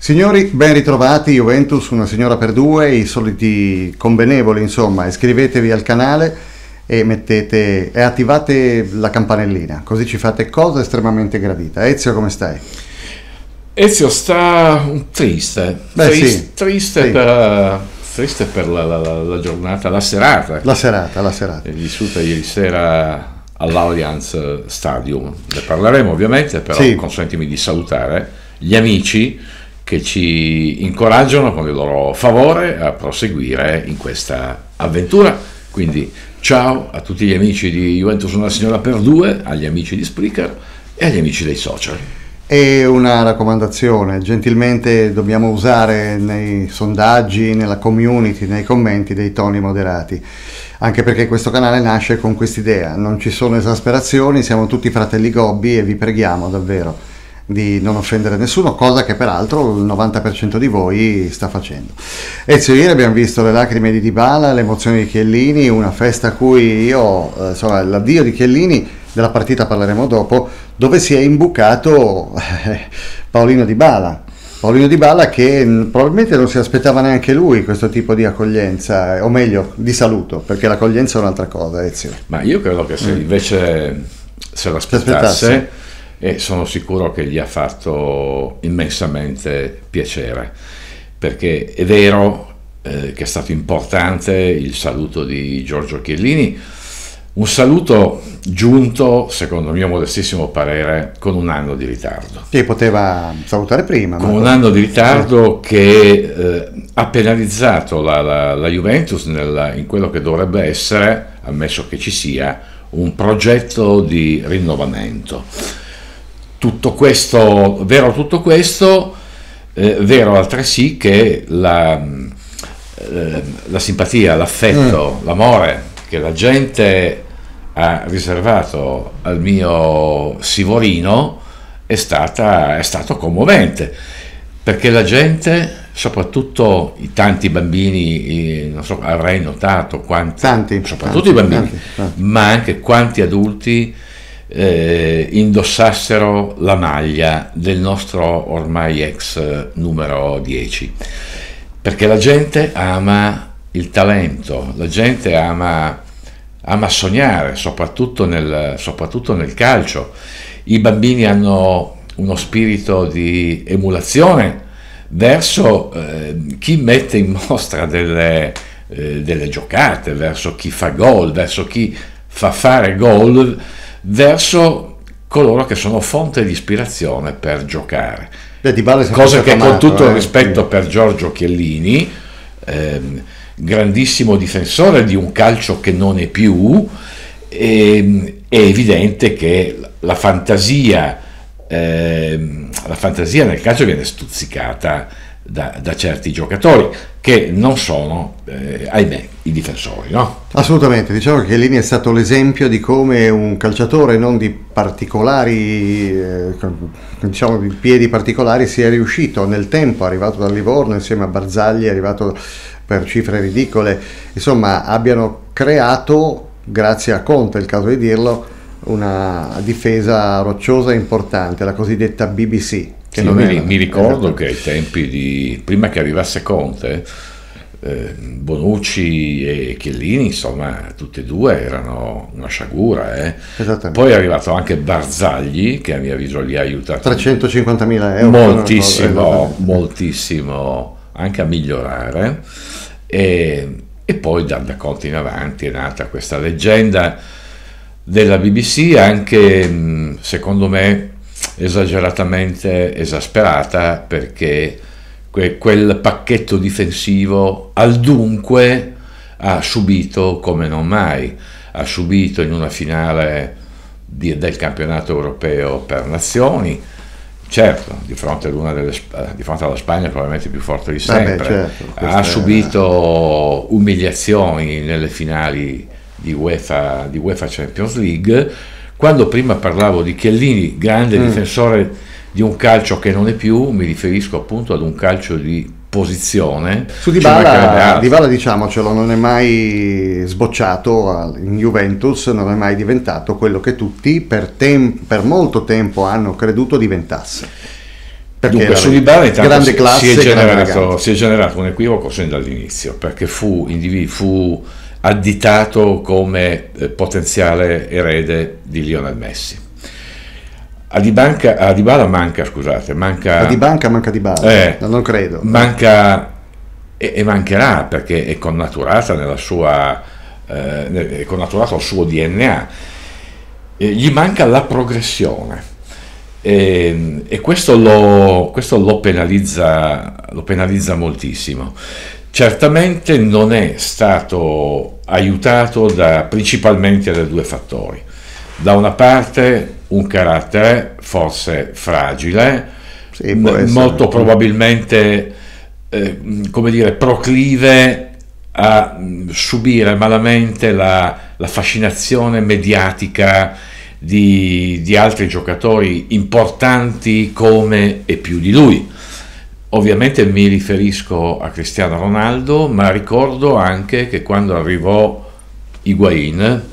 Signori, ben ritrovati, Juventus, una signora per due, i soliti convenevoli, insomma, iscrivetevi al canale e attivate la campanellina, così ci fate cosa estremamente gradita. Ezio, come stai? Ezio sta triste, Sì. triste per la giornata, la serata. La serata. Vissuta ieri sera all'Allianz Stadium. Ne parleremo ovviamente, però Sì. consentimi di salutare gli amici che ci incoraggiano con il loro favore a proseguire in questa avventura. Quindi ciao a tutti gli amici di Juventus una signora per due, agli amici di Spreaker e agli amici dei social. E una raccomandazione, gentilmente dobbiamo usare nei sondaggi, nella community, nei commenti dei toni moderati, anche perché questo canale nasce con quest'idea, non ci sono esasperazioni, siamo tutti fratelli gobbi e vi preghiamo davvero di non offendere nessuno, cosa che peraltro il 90% di voi sta facendo. Ezio, ieri abbiamo visto le lacrime di Dybala, le emozioni di Chiellini, una festa a cui l'addio di Chiellini, della partita parleremo dopo, dove si è imbucato Paolino Dybala che probabilmente non si aspettava neanche lui questo tipo di accoglienza, o meglio di saluto, perché l'accoglienza è un'altra cosa, Ezio. Ma io credo che se invece se l'aspettasse, e sono sicuro che gli ha fatto immensamente piacere, perché è vero che è stato importante il saluto di Giorgio Chiellini, un saluto giunto, secondo il mio modestissimo parere, con un anno di ritardo. Che poteva salutare prima. Con un anno di ritardo che ha penalizzato la Juventus in quello che dovrebbe essere, ammesso che ci sia, un progetto di rinnovamento. Tutto questo, vero altresì che la simpatia, l'affetto, l'amore che la gente ha riservato al mio Sivorino è stato commovente, perché la gente, soprattutto i tanti bambini, non so, avrei notato soprattutto i bambini, tanti. Ma anche quanti adulti indossassero la maglia del nostro ormai ex numero 10, perché la gente ama il talento, la gente ama sognare, soprattutto nel calcio. I bambini hanno uno spirito di emulazione verso chi mette in mostra delle giocate, verso chi fa gol, verso chi fa fare gol, verso coloro che sono fonte di ispirazione per giocare. Cosa che, con tutto il rispetto per Giorgio Chiellini, grandissimo difensore di un calcio che non è più, è evidente che la fantasia nel calcio viene stuzzicata da certi giocatori che non sono, ahimè, i difensori, no? Assolutamente, diciamo che Chiellini è stato l'esempio di come un calciatore non di particolari, diciamo di piedi particolari, sia riuscito nel tempo, arrivato dal Livorno insieme a Barzagli, è arrivato per cifre ridicole, insomma abbiano creato, grazie a Conte, è il caso di dirlo, una difesa rocciosa e importante, la cosiddetta BBC. Che mi ricordo che ai tempi prima che arrivasse Conte, Bonucci e Chiellini, insomma, tutti e due erano una sciagura. Poi è arrivato anche Barzagli, che a mio avviso li ha aiutati 350.000 euro, moltissimo anche a migliorare, e poi da Conte in avanti è nata questa leggenda della BBC, anche secondo me esageratamente esasperata, perché quel pacchetto difensivo al dunque ha subito come non mai, ha subito in una finale del campionato europeo per nazioni, certo di fronte alla Spagna probabilmente più forte di sempre, ha subito umiliazioni nelle finali di UEFA Champions League. Quando prima parlavo di Chiellini, grande difensore di un calcio che non è più, mi riferisco appunto ad un calcio di posizione. Su Dybala, diciamocelo, non è mai sbocciato in Juventus, non è mai diventato quello che tutti per molto tempo hanno creduto diventasse. Dunque, su Dybala intanto grande classe, si è generato un equivoco sin dall'inizio, perché fu additato come potenziale erede di Lionel Messi. A Dybala manca Dybala, non credo. Manca e mancherà, perché è connaturata nella sua è connaturato al suo DNA. Gli manca la progressione. E questo lo penalizza moltissimo. Certamente non è stato aiutato principalmente da due fattori. Da una parte un carattere forse fragile, sì, molto probabilmente proclive a subire malamente la fascinazione mediatica di altri giocatori importanti come e più di lui. Ovviamente mi riferisco a Cristiano Ronaldo, ma ricordo anche che quando arrivò Higuaín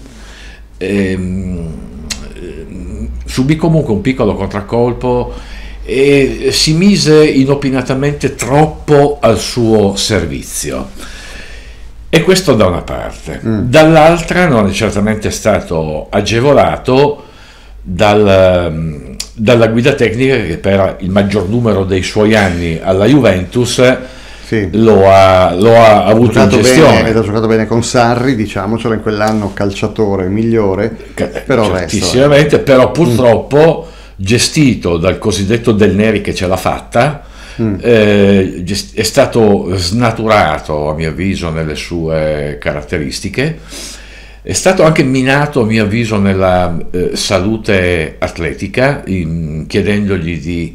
subì comunque un piccolo contraccolpo e si mise inopinatamente troppo al suo servizio. E questo da una parte. Dall'altra non è certamente stato agevolato dalla guida tecnica, che per il maggior numero dei suoi anni alla Juventus lo ha avuto in gestione. Ed ha giocato bene con Sarri, diciamocelo, in quell'anno calciatore migliore, però però purtroppo gestito dal cosiddetto Del Neri, che ce l'ha fatta. È stato snaturato, a mio avviso, nelle sue caratteristiche, è stato anche minato, a mio avviso, nella salute atletica, chiedendogli di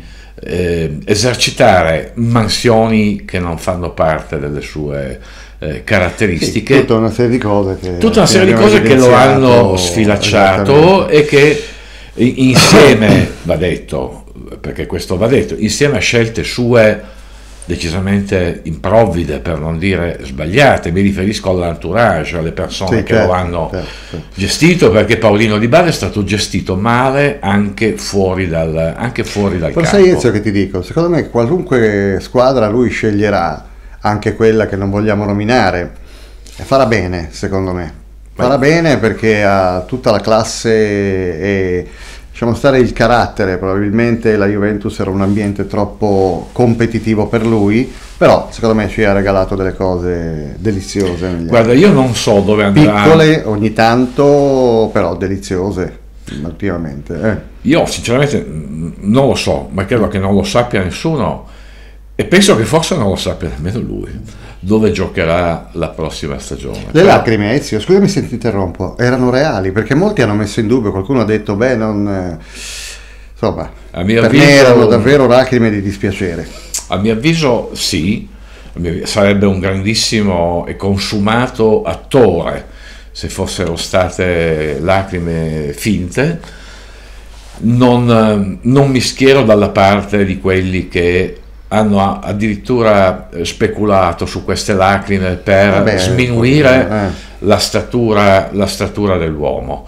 esercitare mansioni che non fanno parte delle sue caratteristiche. Tutta una serie di cose che lo hanno sfilacciato e che insieme, va detto, perché questo va detto, insieme a scelte sue decisamente improvvide, per non dire sbagliate, mi riferisco all'entourage, alle persone che lo hanno gestito, perché Paolino Dybala è stato gestito male anche fuori dal campo. Sai Ezio, che ti dico, secondo me qualunque squadra lui sceglierà, anche quella che non vogliamo nominare, farà bene, secondo me. Farà bene perché ha tutta la classe e lasciamo stare il carattere. Probabilmente la Juventus era un ambiente troppo competitivo per lui, però secondo me ci ha regalato delle cose deliziose. Guarda, io non so dove andrà. Piccole ogni tanto, però deliziose, ultimamente. Io sinceramente non lo so, ma credo che non lo sappia nessuno, e penso che forse non lo sappia nemmeno lui, dove giocherà la prossima stagione. Le lacrime, Ezio, scusami se ti interrompo, erano reali, perché molti hanno messo in dubbio, qualcuno ha detto insomma, per me erano davvero lacrime di dispiacere. A mio avviso sì, sarebbe un grandissimo e consumato attore se fossero state lacrime finte. Non mi schiero dalla parte di quelli che hanno addirittura speculato su queste lacrime per sminuire la statura dell'uomo.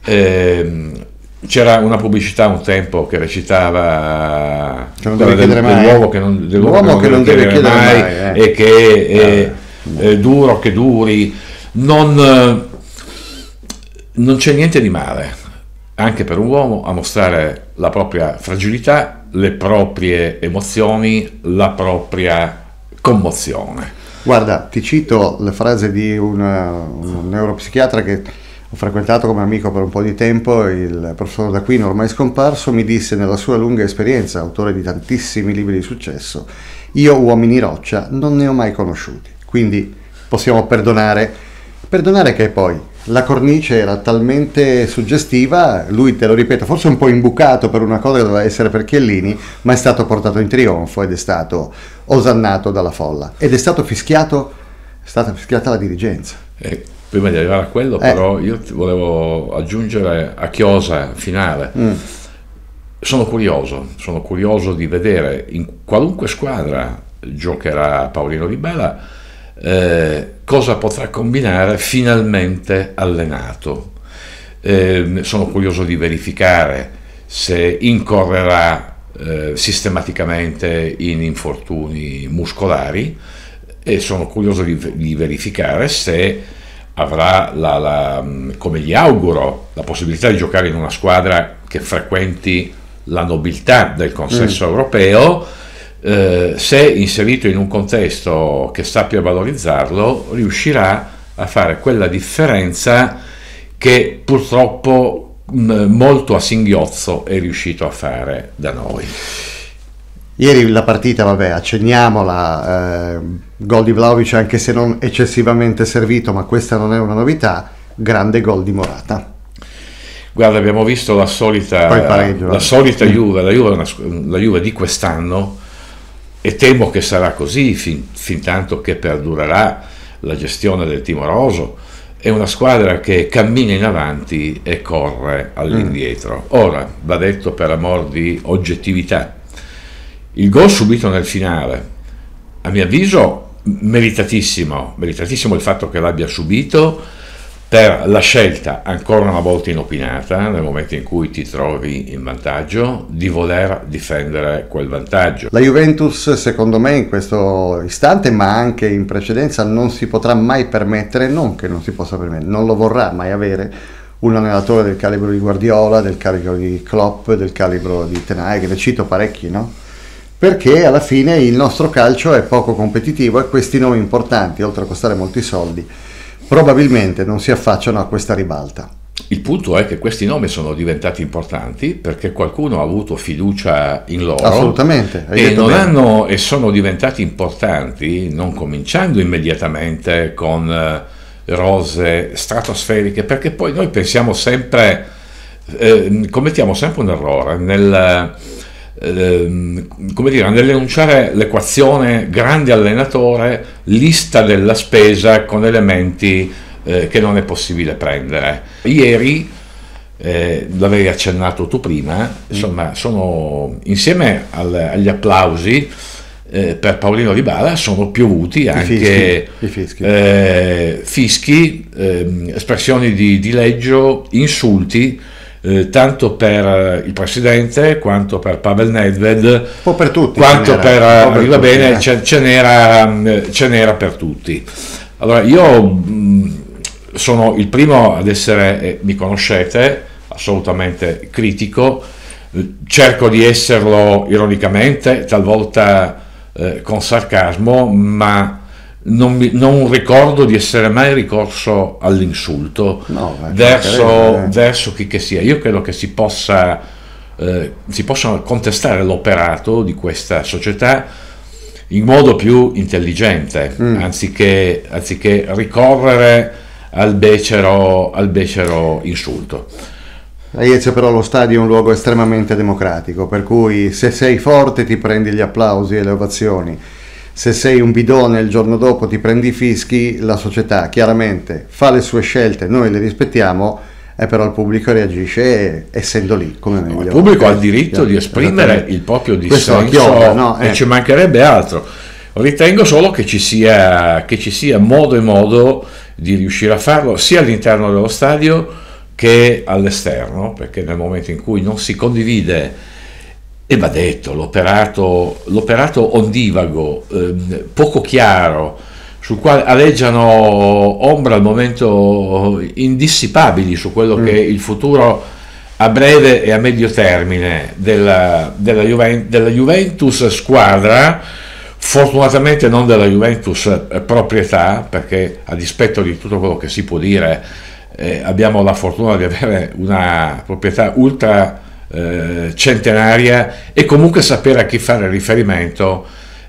C'era una pubblicità un tempo che recitava dell'uomo che non deve chiedere mai, e che è duro che duri. Non c'è niente di male anche per un uomo a mostrare la propria fragilità, le proprie emozioni, la propria commozione. Guarda, ti cito le frasi di un neuropsichiatra che ho frequentato come amico per un po' di tempo, il professor D'Aquino, ormai scomparso. Mi disse, nella sua lunga esperienza, autore di tantissimi libri di successo: io uomini roccia non ne ho mai conosciuti, quindi possiamo perdonare che poi la cornice era talmente suggestiva. Lui, te lo ripeto, forse un po' imbucato per una cosa che doveva essere per Chiellini, ma è stato portato in trionfo ed è stato osannato dalla folla ed è stata fischiata la dirigenza. Prima di arrivare a quello, però, io ti volevo aggiungere a chiosa finale. Sono curioso di vedere in qualunque squadra giocherà Paolino Dybala, cosa potrà combinare finalmente allenato. Sono curioso di verificare se incorrerà sistematicamente in infortuni muscolari, e sono curioso di verificare se avrà come gli auguro, la possibilità di giocare in una squadra che frequenti la nobiltà del consesso europeo, se inserito in un contesto che sappia valorizzarlo, riuscirà a fare quella differenza che purtroppo molto a singhiozzo è riuscito a fare da noi. Ieri la partita, vabbè, accenniamola, gol di Vlahovic, anche se non eccessivamente servito, ma questa non è una novità, grande gol di Morata. Guarda, abbiamo visto la solita Juve, la Juve di quest'anno, e temo che sarà così fin tanto che perdurerà la gestione del timoroso. È una squadra che cammina in avanti e corre all'indietro. Ora, va detto per amor di oggettività, il gol subito nel finale, a mio avviso meritatissimo il fatto che l'abbia subito, per la scelta, ancora una volta inopinata, nel momento in cui ti trovi in vantaggio, di voler difendere quel vantaggio. La Juventus, secondo me, in questo istante, ma anche in precedenza, non si potrà mai permettere, non che non si possa permettere, non lo vorrà mai avere, un allenatore del calibro di Guardiola, del calibro di Klopp, del calibro di Ten Hag, ne cito parecchi, no? Perché alla fine il nostro calcio è poco competitivo e questi nomi importanti, oltre a costare molti soldi, probabilmente non si affacciano a questa ribalta. Il punto è che questi nomi sono diventati importanti perché qualcuno ha avuto fiducia in loro. Assolutamente. E sono diventati importanti non cominciando immediatamente con rose stratosferiche, perché poi noi pensiamo sempre, commettiamo sempre un errore nell'enunciare l'equazione grande allenatore, lista della spesa con elementi che non è possibile prendere. Ieri, l'avevi accennato tu prima, insomma, sono insieme agli applausi per Paolino Dybala sono piovuti anche i fischi, espressioni di dileggio, insulti, tanto per il presidente quanto per Pavel Nedved, un po' per tutti, quanto ce n'era per tutti. Allora, io sono il primo ad essere, mi conoscete, assolutamente critico, cerco di esserlo ironicamente, talvolta con sarcasmo, ma non ricordo di essere mai ricorso all'insulto verso chi che sia. Io credo che si possa contestare l'operato di questa società in modo più intelligente, anziché ricorrere al becero insulto. A Iezio però lo stadio è un luogo estremamente democratico, per cui se sei forte ti prendi gli applausi e le ovazioni, se sei un bidone il giorno dopo ti prendi i fischi. La società chiaramente fa le sue scelte, noi le rispettiamo, e però il pubblico reagisce essendo lì come meglio. Il pubblico ha il diritto di esprimere il proprio dissenso, e ci mancherebbe altro. Ritengo solo che ci sia modo e modo di riuscire a farlo sia all'interno dello stadio che all'esterno, perché nel momento in cui non si condivide, e va detto, l'operato ondivago, poco chiaro, sul quale aleggiano ombre al momento indissipabili su quello che è il futuro a breve e a medio termine della Juventus squadra, fortunatamente non della Juventus proprietà, perché a dispetto di tutto quello che si può dire, abbiamo la fortuna di avere una proprietà ultra centenaria, e comunque sapere a chi fare riferimento,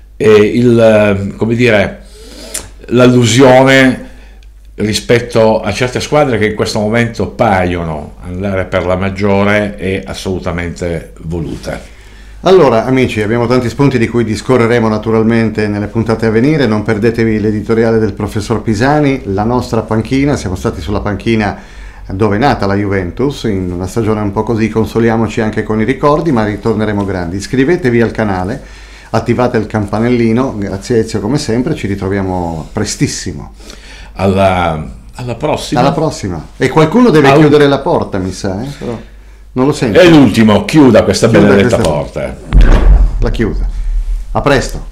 l'allusione rispetto a certe squadre che in questo momento paiono andare per la maggiore è assolutamente voluta. Allora amici, abbiamo tanti spunti di cui discorreremo naturalmente nelle puntate a venire. Non perdetevi l'editoriale del professor Pisani, la nostra panchina. Siamo stati sulla panchina dove è nata la Juventus, in una stagione un po' così, consoliamoci anche con i ricordi, ma ritorneremo grandi. Iscrivetevi al canale, attivate il campanellino. Grazie Ezio come sempre, ci ritroviamo prestissimo. Alla prossima. Alla prossima. E qualcuno deve chiudere la porta, mi sa, però non lo sento. È l'ultimo, chiuda questa benedetta porta. l'ha chiusa. A presto.